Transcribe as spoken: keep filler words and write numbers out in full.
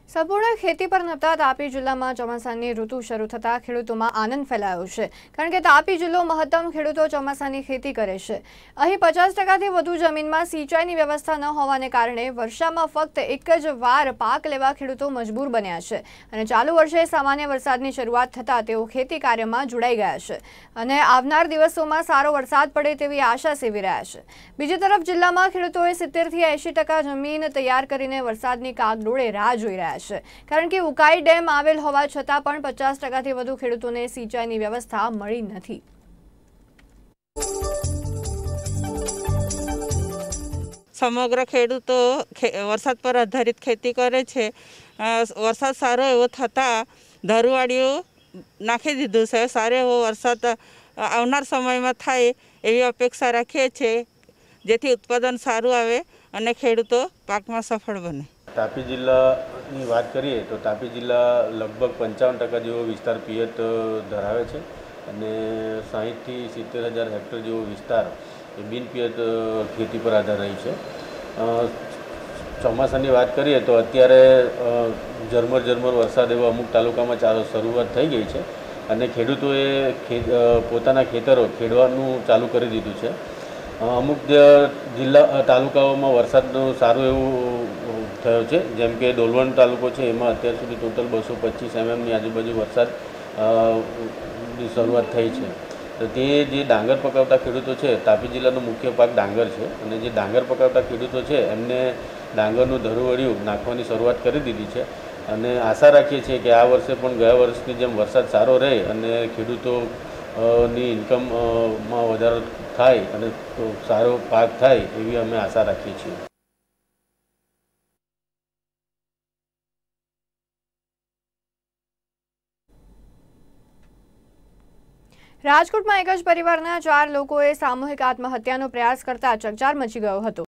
સંપૂર્ણ ખેતી પર નભતા તાપી જિલ્લામાં ચોમાસાની ઋતુ શરૂ થતા ખેડૂતોમાં આનંદ ફેલાયો છે, કારણ કે તાપી જિલ્લો મહત્તમ ખેડૂતો ચોમાસાની ખેતી કરે છે। અહીં પચાસ ટકાથી વધુ જમીનમાં સિંચાઈની વ્યવસ્થા ન હોવાને કારણે વર્ષામાં ફક્ત એક જ વાર પાક લેવા ખેડૂતો મજબૂર બન્યા છે અને ચાલુ વર્ષે સામાન્ય વરસાદની શરૂઆત થતાં તેઓ ખેતી કાર્યમાં જોડાઈ ગયા છે અને આવનાર દિવસોમાં સારો વરસાદ પડે તેવી આશા સેવી રહ્યા છે। બીજી તરફ જિલ્લામાં ખેડૂતોએ સિત્તેર થી એંશી ટકા જમીન તૈયાર કરીને વરસાદની કાગડોળે રાહ જોઈ રહ્યા છે, કારણ કે ઉકાઈ ડેમ આવેલ હોવા છતાં પણ પચાસ ટકાથી વધુ ખેડૂતોને સિંચાઈની વ્યવસ્થા મળી નથી। સમગ્ર ખેડૂતો વરસાદ પર આધારિત ખેતી કરે છે। વરસાદ સારો એવો થતાં ધરુવાળીઓ નાખી દીધું છે। સારો એવો વરસાદ આવનાર સમયમાં થાય એવી અપેક્ષા રાખીએ છીએ, જેથી ઉત્પાદન સારું આવે અને ખેડૂતો પાકમાં સફળ બને। તાપી જિલ્લાની વાત કરીએ તો તાપી જિલ્લા લગભગ પંચાવન ટકા જેવો વિસ્તાર પિયત ધરાવે છે અને સાહીઠથી સિત્તેર હજાર હેક્ટર જેવો વિસ્તાર એ બિન પિયત ખેતી પર આધાર રહી છે। ચોમાસાની વાત કરીએ તો અત્યારે ઝરમર ઝરમર વરસાદ એવો અમુક તાલુકામાં ચાલુ શરૂઆત થઈ ગઈ છે અને ખેડૂતોએ પોતાના ખેતરો ખેડવાનું ચાલુ કરી દીધું છે। અમુક જિલ્લા તાલુકાઓમાં વરસાદનું સારું એવું થયો છે, જેમ કે ડોલવણ તાલુકો છે, એમાં અત્યાર સુધી ટોટલ બસો પચીસ એમએમની આજુબાજુ વરસાદ ની શરૂઆત થઈ છે। તો તે જે ડાંગર પકાવતા ખેડૂતો છે, તાપી જિલ્લાનો મુખ્ય પાક ડાંગર છે અને જે ડાંગર પકાવતા ખેડૂતો છે એમને ડાંગરનું ધરુવડિયું નાખવાની શરૂઆત કરી દીધી છે અને આશા રાખીએ છીએ કે આ વર્ષે પણ ગયા વર્ષની જેમ વરસાદ સારો રહે અને ખેડૂતો ની ઇન્કમમાં વધારો થાય અને સારો પાક થાય એવી અમે આશા રાખીએ છીએ। રાજકોટમાં એક જ પરિવારના ચાર લોકોએ સામૂહિક આત્મહત્યાનો પ્રયાસ કરતા ચકચાર મચી ગયો હતો।